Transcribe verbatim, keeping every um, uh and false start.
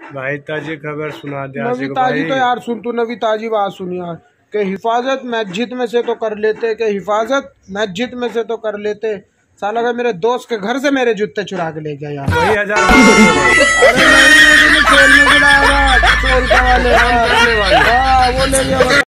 भाई ताजी खबर सुना दे नवी ताजी तो यार सुन तू, नवी ताजी बात सुन यार। के हिफाजत मस्जिद में से तो कर लेते, के हिफाजत मस्जिद में से तो कर लेते, साला का मेरे दोस्त के घर से मेरे जूते चुरा के ले गया यार। वही हजार